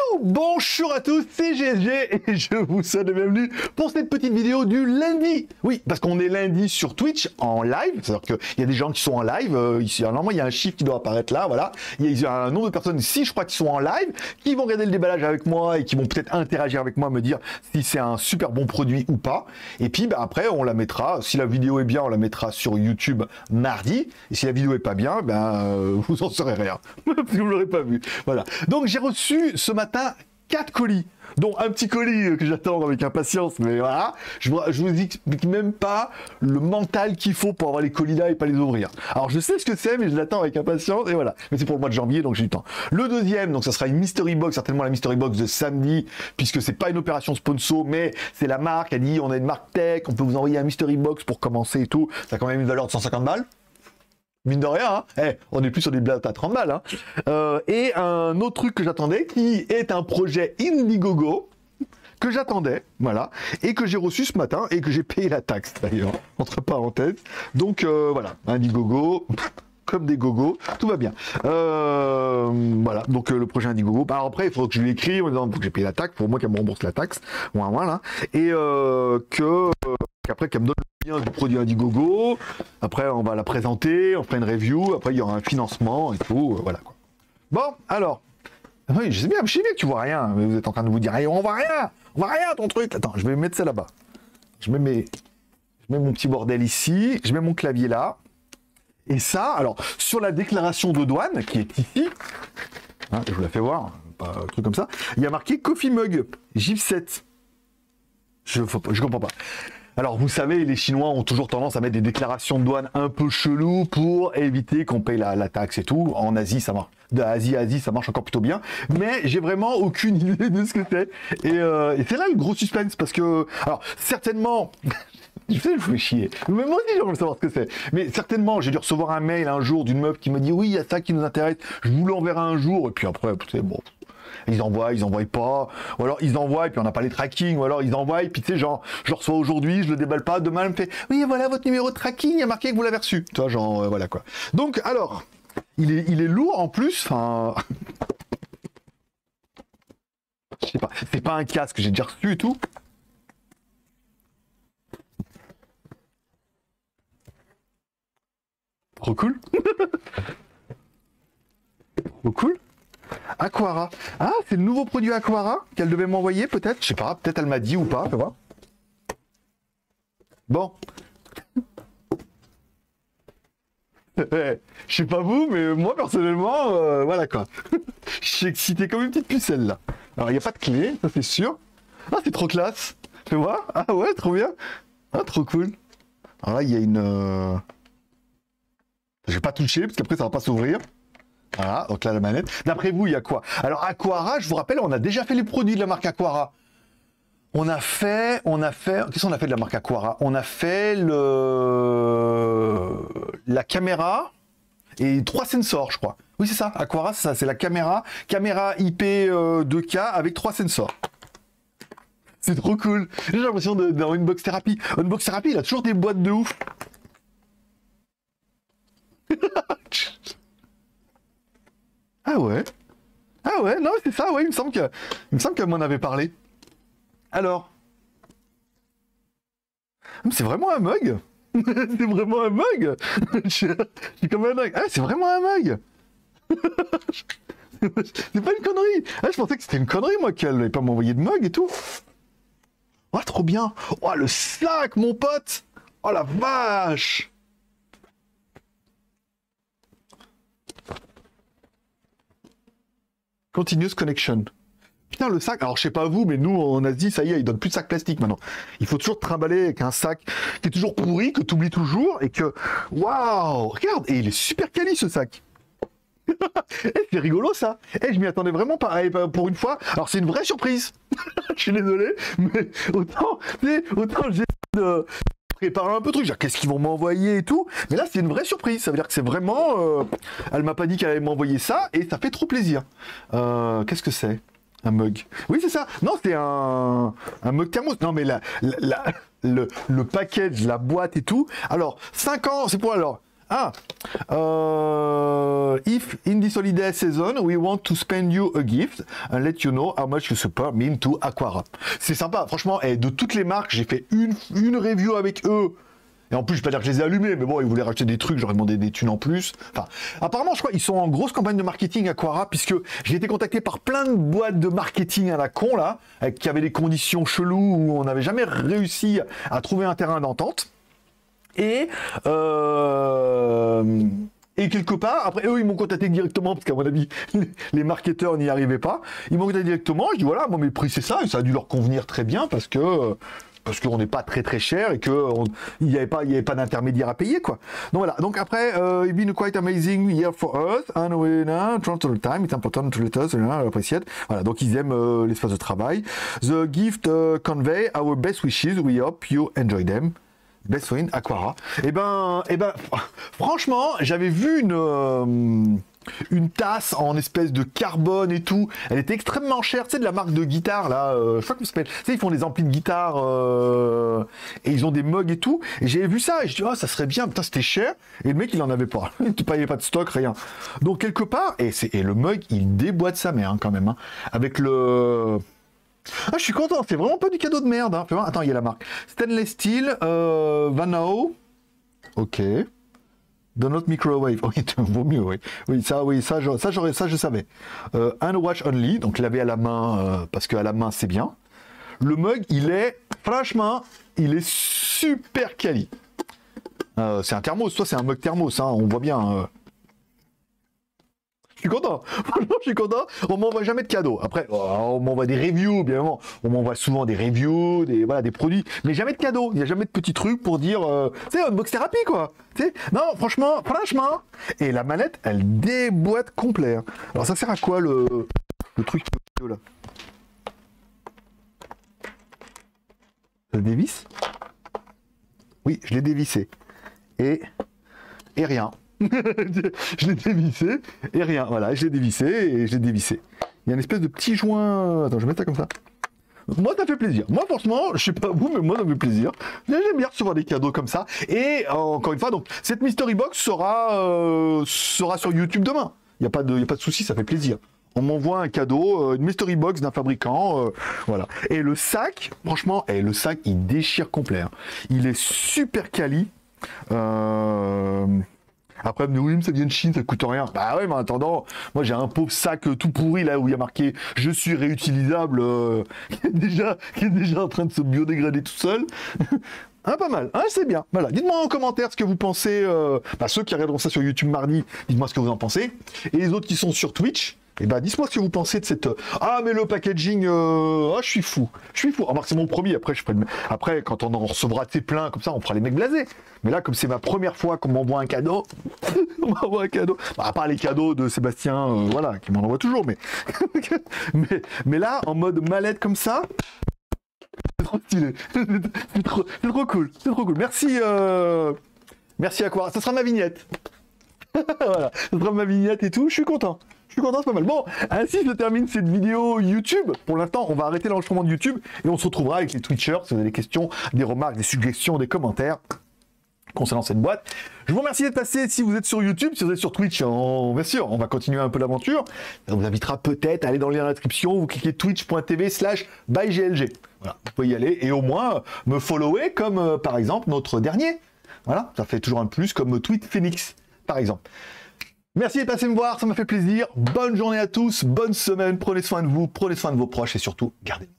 Bonjour à tous, c'est GSG et je vous souhaite la bienvenue pour cette petite vidéo du lundi. Oui, parce qu'on est lundi sur Twitch en live, c'est-à-dire qu'il y a des gens qui sont en live, ici, normalement il y a un chiffre qui doit apparaître là, voilà. Il y a un nombre de personnes ici, je crois, qui sont en live, qui vont regarder le déballage avec moi et qui vont peut-être interagir avec moi, me dire si c'est un super bon produit ou pas. Et puis bah, après, on la mettra, si la vidéo est bien, on la mettra sur YouTube mardi. Et si la vidéo est pas bien, ben, vous en saurez rien, parce que vous l'aurez pas vu. Voilà. Donc j'ai reçu ce matin 4 colis, dont un petit colis que j'attends avec impatience, mais voilà, je vous explique même pas le mental qu'il faut pour avoir les colis là et pas les ouvrir. Alors je sais ce que c'est, mais je l'attends avec impatience, et voilà. Mais c'est pour le mois de janvier, donc j'ai du temps. Le deuxième, donc ça sera une mystery box, certainement la mystery box de samedi, puisque c'est pas une opération sponsor, mais c'est la marque, elle dit on a une marque tech, on peut vous envoyer un mystery box pour commencer et tout, ça a quand même une valeur de 150 balles. Mine de rien, hein. On est plus sur des blagues à 30 balles. Hein. Et un autre truc que j'attendais, qui est un projet Indiegogo, que j'attendais, voilà, et que j'ai reçu ce matin, et que j'ai payé la taxe, d'ailleurs, entre parenthèses. Donc, voilà, Indiegogo, comme des gogos, tout va bien. Voilà, donc le projet Indiegogo. Alors après, il faudra que je lui écrive en disant que j'ai payé la taxe, pour moi qu'elle me rembourse la taxe, voilà, et après qu'elle me donne le lien du produit Indiegogo, après on va la présenter, on fera une review, après il y aura un financement et tout, voilà quoi. Bon, alors, oui, je sais bien que tu vois rien, mais vous êtes en train de vous dire, hey, on voit rien ton truc. Attends, je vais mettre ça là-bas. Je mets mon petit bordel ici, je mets mon clavier là. Et ça, alors, sur la déclaration de douane, qui est ici, hein, je vous la fais voir, pas un truc comme ça, il y a marqué Coffee Mug, GIF7. Je comprends pas. Alors, vous savez, les Chinois ont toujours tendance à mettre des déclarations de douane un peu cheloues pour éviter qu'on paye la taxe et tout. En Asie, ça marche. D'Asie à Asie, ça marche encore plutôt bien. Mais j'ai vraiment aucune idée de ce que c'est. Et c'est là le gros suspense, parce que... Alors, certainement... Je sais, je vous fais chier. Mais moi aussi, j'aimerais savoir ce que c'est. Mais certainement, j'ai dû recevoir un mail un jour d'une meuf qui me dit « Oui, il y a ça qui nous intéresse. Je vous l'enverrai un jour. » Et puis après, c'est bon... Ils envoient pas, ou alors ils envoient et puis on n'a pas les tracking, ou alors ils envoient et puis tu sais, genre, je reçois aujourd'hui, je le déballe pas, demain elle me fait oui, voilà votre numéro de tracking, il y a marqué que vous l'avez reçu. Tu vois, genre, voilà quoi. Donc, alors, il est lourd en plus, enfin. Je sais pas, c'est pas un casque, j'ai déjà reçu et tout. Trop cool. Trop cool. Aquara. Ah, c'est le nouveau produit Aquara qu'elle devait m'envoyer, peut-être. Je sais pas, peut-être elle m'a dit ou pas, tu vois. Bon. Je sais pas vous, mais moi, personnellement, voilà quoi. Je suis excité comme une petite pucelle, là. Alors, il n'y a pas de clé, ça c'est sûr. Ah, c'est trop classe. Tu vois? Ah ouais, trop bien. Ah, trop cool. Alors là, il y a une... Je vais pas toucher, parce qu'après, ça va pas s'ouvrir. Voilà, donc là la manette. D'après vous, il y a quoi? Alors Aquara, je vous rappelle, on a déjà fait les produits de la marque Aquara. On a fait... Qu'est-ce qu'on a fait de la marque Aquara? On a fait la caméra et 3 sensors, je crois. Oui, c'est ça. Aquara, c'est ça, c'est la caméra IP 2K avec 3 sensors. C'est trop cool. J'ai l'impression d'avoir une Unbox Therapy. Unbox Therapy, il a toujours des boîtes de ouf. Ah ouais. Ah ouais, non, c'est ça, ouais, il me semble qu'elle m'en avait parlé. Alors. C'est vraiment un mug. C'est vraiment un mug. Je suis comme un mug. Ah, c'est vraiment un mug. C'est pas une connerie. Ah, je pensais que c'était une connerie, moi, qu'elle n'allait pas m'envoyer de mug et tout. Oh, trop bien. Oh, le sac, mon pote. Oh, la vache. Continuous connection. Putain, le sac, alors je sais pas vous, mais nous en Asie, ça y est, ils donnent plus de sac plastique maintenant. Il faut toujours te trimballer avec un sac qui est toujours pourri, que tu oublies toujours, et que... Waouh! Regarde, et il est super quali ce sac. C'est rigolo ça. Je m'y attendais vraiment pas. Pour une fois, alors c'est une vraie surprise. Je suis désolé, mais autant j'ai de préparer un peu de trucs, genre qu'est-ce qu'ils vont m'envoyer et tout, mais là c'est une vraie surprise, ça veut dire que c'est vraiment elle m'a pas dit qu'elle allait m'envoyer ça et ça fait trop plaisir. Qu'est-ce que c'est? Un mug. Oui, c'est ça. Non, c'est un mug thermos. Non, mais le package, la boîte et tout. Alors, 5 ans, c'est pour alors. Ah, if if in this holiday season we want to spend you a gift and let you know how much you support me into Aquara. C'est sympa, franchement, et de toutes les marques, j'ai fait une review avec eux. Et en plus, je vais pas dire que je les ai allumés, mais bon, ils voulaient racheter des trucs, j'aurais demandé des thunes en plus. Enfin, apparemment, je crois qu'ils sont en grosse campagne de marketing Aquara, puisque j'ai été contacté par plein de boîtes de marketing à la con, là, qui avaient des conditions cheloues où on n'avait jamais réussi à trouver un terrain d'entente. Et quelque part, après eux, ils m'ont contacté directement, parce qu'à mon avis, les marketeurs n'y arrivaient pas. Ils m'ont contacté directement, je dis voilà, moi mes prix c'est ça, et ça a dû leur convenir très bien, parce qu'on n'est pas très cher et qu'il n'y avait pas d'intermédiaire à payer, quoi. Donc voilà, donc après, it's been quite amazing year for us, and we try all the time, it's important to let us appreciate. Voilà, donc ils aiment l'espace de travail. The gift convey our best wishes, we hope you enjoy them. Best friend Aquara. Eh ben, franchement, j'avais vu une tasse en espèce de carbone et tout. Elle était extrêmement chère, tu sais, de la marque de guitare, là, je sais pas comment ça s'appelle. Tu sais, ils font des amplis de guitare et ils ont des mugs et tout. Et j'avais vu ça et je dis, oh, ça serait bien. Putain, c'était cher. Et le mec, il en avait pas. Il n'y avait pas de stock, rien. Donc, quelque part, et le mug, il déboîte sa mère, hein, quand même. Hein, avec le... Ah, je suis content, c'est vraiment pas du cadeau de merde. Hein. Attends, il y a la marque. Stainless Steel, Vanao. Ok. Donut Microwave. Oui, vaut mieux, oui. Oui, ça, je savais. Hand wash only, donc laver à la main, parce qu'à la main, c'est bien. Le mug, franchement, il est super quali. C'est un thermos, toi, c'est un mug thermos, hein, on voit bien. Je suis content, franchement je suis content, on m'envoie jamais de cadeaux. Après, on m'envoie des reviews, bien évidemment, on m'envoie souvent des reviews, des produits, mais jamais de cadeaux, il n'y a jamais de petits trucs pour dire, tu sais, unbox thérapie quoi. T'sais, non, franchement, et la manette, elle déboîte complet. Hein. Alors ça sert à quoi le truc là? Ça dévisse? Oui, je l'ai dévissé. Et rien. Je l'ai dévissé et rien, voilà, je l'ai dévissé et je l'ai dévissé. Il y a une espèce de petit joint. Attends, je vais mettre ça comme ça. Moi, ça fait plaisir. Moi, franchement, je sais pas vous, mais moi, ça me fait plaisir. J'aime bien recevoir des cadeaux comme ça. Et encore une fois, donc, cette Mystery Box sera sur YouTube demain. Il n'y a pas de souci, ça fait plaisir. On m'envoie un cadeau, une Mystery Box d'un fabricant, voilà. Et le sac, franchement, le sac, il déchire complet. Hein. Il est super quali. Après, oui, mais ça vient de Chine, ça coûte rien. Bah ouais, mais en attendant, moi j'ai un pauvre sac tout pourri là où il y a marqué je suis réutilisable, qui est déjà en train de se biodégrader tout seul. Ah, pas mal, ah, c'est bien. Voilà, dites-moi en commentaire ce que vous pensez. Ceux qui regarderont ça sur YouTube mardi, dites-moi ce que vous en pensez. Et les autres qui sont sur Twitch, et bah dites-moi ce que vous pensez de cette... Ah mais le packaging, je suis fou. Alors c'est mon premier, après quand on en recevra plein comme ça, on fera les mecs blasés. Mais là comme c'est ma première fois qu'on m'envoie un cadeau, on m'envoie un cadeau. Bah, à part les cadeaux de Sébastien, voilà, qui m'en envoie toujours, mais là en mode mallette comme ça, c'est trop stylé. C'est trop cool. C'est trop cool. Merci Aquara, ça sera ma vignette. Voilà, ça sera ma vignette et tout, je suis content. C'est pas mal. Bon, ainsi je termine cette vidéo YouTube. Pour l'instant, on va arrêter l'enregistrement de YouTube et on se retrouvera avec les Twitchers si vous avez des questions, des remarques, des suggestions, des commentaires concernant cette boîte. Je vous remercie d'être passé si vous êtes sur YouTube, si vous êtes sur Twitch, bien sûr, on va continuer un peu l'aventure. Ça vous invitera peut-être à aller dans le lien dans la description, vous cliquez twitch.tv/byglg. Voilà, vous pouvez y aller et au moins me follower comme par exemple notre dernier. Voilà, ça fait toujours un plus comme Tweet Phoenix par exemple. Merci d'être passé me voir, ça m'a fait plaisir. Bonne journée à tous, bonne semaine, prenez soin de vous, prenez soin de vos proches et surtout, gardez-le.